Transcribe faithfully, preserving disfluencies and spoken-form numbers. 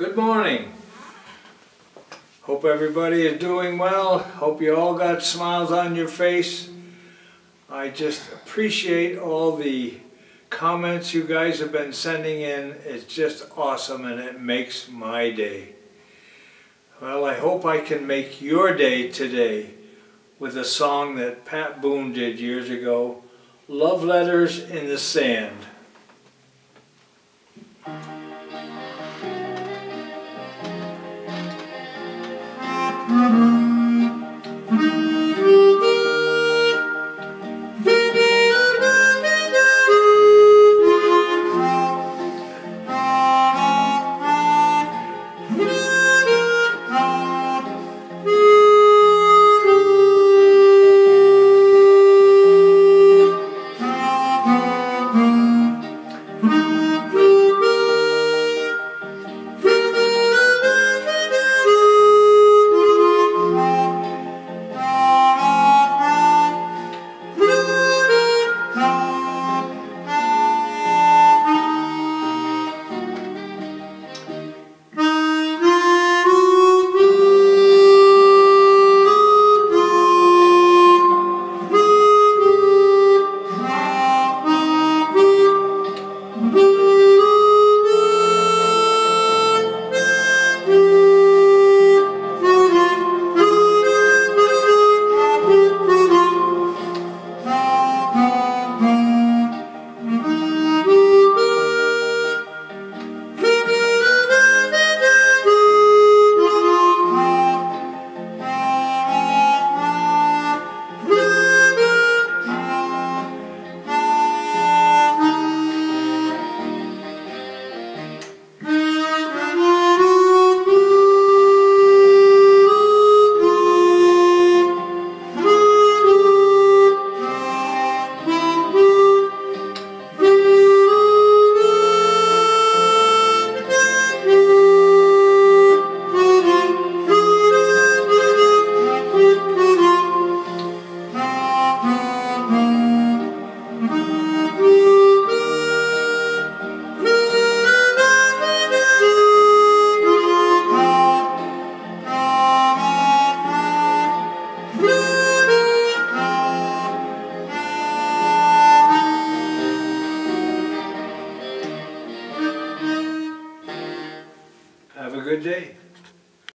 Good morning. Hope everybody is doing well. Hope you all got smiles on your face. I just appreciate all the comments you guys have been sending in. It's just awesome and it makes my day. Well, I hope I can make your day today with a song that Pat Boone did years ago, Love Letters in the Sand.